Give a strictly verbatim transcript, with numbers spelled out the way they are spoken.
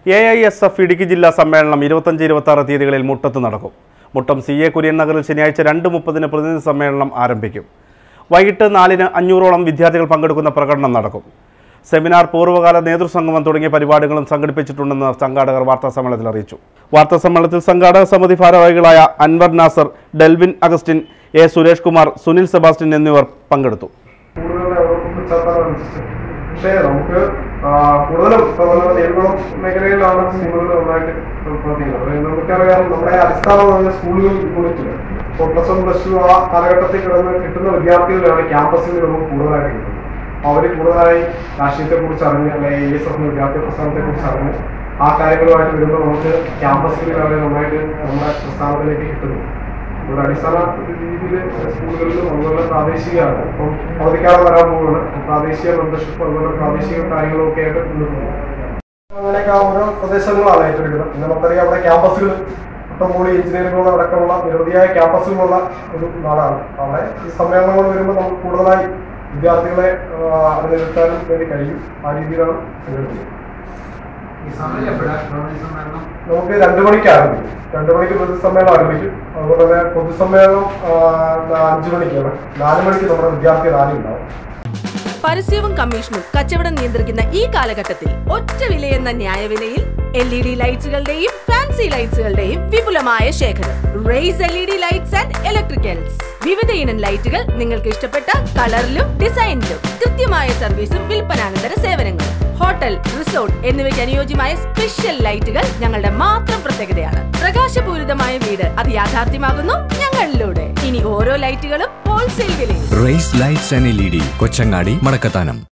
A I S F Idukki ജില്ലാ സമ്മേളനം ഇരുപത്തഞ്ച് ഇരുപത്തി ആറ് തീയതികളിൽ മുട്ടത്ത് നടക്കും. മുട്ടം സി എ കുര്യൻ നഗറിൽ ശനിയാഴ്ച രണ്ട് മുപ്പതിന് പ്രതിനിധി സമ്മേളനം ആരംഭിക്കും. വൈകിട്ട് നാലിന് അഞ്ഞൂറോളം വിദ്യാർത്ഥികൾ പങ്കെടുക്കുന്ന പ്രകടനം നടക്കും. സെമിനാർ, പൂർവ്വകാല നേതൃസംഗമം തുടങ്ങിയ പരിപാടികളും സംഘടിപ്പിച്ചിട്ടുണ്ടെന്ന് സംഘാടകർ വാർത്താസമ്മേളനത്തിൽ അറിയിച്ചു. വാർത്താസമ്മേളനത്തിൽ സംഘാടക സമിതി ഭാരവാഹികളായ അൻവർ നാസർ, ഡെൽവിൻ അഗസ്റ്റിൻ, എ സുരേഷ് കുമാർ, സുനിൽ സെബാസ്റ്റ്യൻ എന്നിവർ പങ്കെടുത്തു. പക്ഷേ നമുക്ക് കൂടുതലും നെൽകുളം മേഖലയിലാണ് സ്കൂളുകൾ നന്നായിട്ട് പ്രവർത്തിക്കുന്നത്. നമുക്കറിയാം, നമ്മുടെ അടിസ്ഥാന സ്കൂളുകൾ യൂണിറ്റിൽ ഇപ്പോൾ പ്ലസ് വൺ പ്ലസ് ടു ആ കാലഘട്ടത്തിൽ കിടന്ന് കിട്ടുന്ന വിദ്യാർത്ഥികളാണ് ക്യാമ്പസിൽ നമുക്ക് കൂടുതലായിട്ട് കിട്ടുന്നത്. അവർ കൂടുതലായി രാഷ്ട്രീയത്തെക്കുറിച്ച് അറിഞ്ഞ് അല്ലെങ്കിൽ എ എസ് എഫ് വിദ്യാർത്ഥി പ്രസ്ഥാനത്തെക്കുറിച്ച് അറിഞ്ഞ് ആ കാര്യങ്ങളുമായിട്ട് വരുമ്പോൾ നമുക്ക് ക്യാമ്പസിൽ അവരെ നന്നായിട്ട് നമ്മുടെ പ്രസ്ഥാനത്തിലേക്ക് കിട്ടുന്നു. ഒരു അടിസ്ഥാന രീതിയിൽ സ്കൂളുകളിലും അതുപോലെ പ്രാദേശികമാണ്. ഇപ്പം അവധിക്കാലം വരാൻ പോകുന്നത് പ്രാദേശിക മെമ്പർഷിപ്പ് അതുപോലെ പ്രാദേശിക കാര്യങ്ങളൊക്കെ ആയിട്ട് മുന്നോട്ട്. അങ്ങനെയൊക്കെ ഓരോ പ്രദേശങ്ങളാണ് ഏറ്റെടുക്കുന്നത്. പിന്നെ നമുക്കറിയാം, അവിടെ ക്യാമ്പസുകൾ ഒട്ടംകൂടി എഞ്ചിനീയറിംഗുകൾ അടക്കമുള്ള നിരവധിയായ ക്യാമ്പസുകളുള്ള ഒരു നാടാണ്. അവിടെ ഈ സമ്മേളനങ്ങൾ വരുമ്പോൾ നമുക്ക് കൂടുതലായി വിദ്യാർത്ഥികളെ അണിനിരത്താനും വേണ്ടി കഴിയും. ആ രീതിയിലാണ് സംഘടിപ്പിക്കുന്നത്. നമുക്ക് രണ്ടു മണിക്ക് ആരംഭിക്കും. രണ്ടു മണിക്ക് പൊതുസമ്മേളനം ആരംഭിക്കും. അതുപോലെ തന്നെ പൊതുസമ്മേളനം അഞ്ചു മണിക്കാണ്. നാലു മണിക്ക് നമ്മുടെ വിദ്യാർത്ഥി റാലി ഉണ്ടാവും. പരസ്യവും കമ്മീഷനും കച്ചവടം നിയന്ത്രിക്കുന്ന ഈ കാലഘട്ടത്തിൽ ഒറ്റ വിലയെന്ന ന്യായവിലയിൽ എൽ ഇ ഡി ലൈറ്റ്സുകളുടെയും ഫാൻസി ലൈറ്റ്സുകളുടെയും വിപുലമായ ശേഖരം. Race L E D lights and electricals. വിവിധ ഇനം ലൈറ്റുകൾ നിങ്ങൾക്ക് ഇഷ്ടപ്പെട്ട കളറിലും ഡിസൈനിലും. കൃത്യമായ സർവീസും വിൽപ്പനാനന്തര സേവനങ്ങളും. ഹോട്ടൽ, റിസോർട്ട് എന്നിവയ്ക്ക് അനുയോജ്യമായ സ്പെഷ്യൽ ലൈറ്റുകൾ ഞങ്ങളുടെ മാത്രം പ്രത്യേകതയാണ്. പ്രകാശപൂരിതമായ വീട് അത് യാഥാർത്ഥ്യമാകുന്നു ഞങ്ങളിലൂടെ. ഇനി ഓരോ ലൈറ്റുകളും ഹോൾസെയിൽ വിലയിൽ. Race lights and L E D, Kochangadi, Madakkathanam.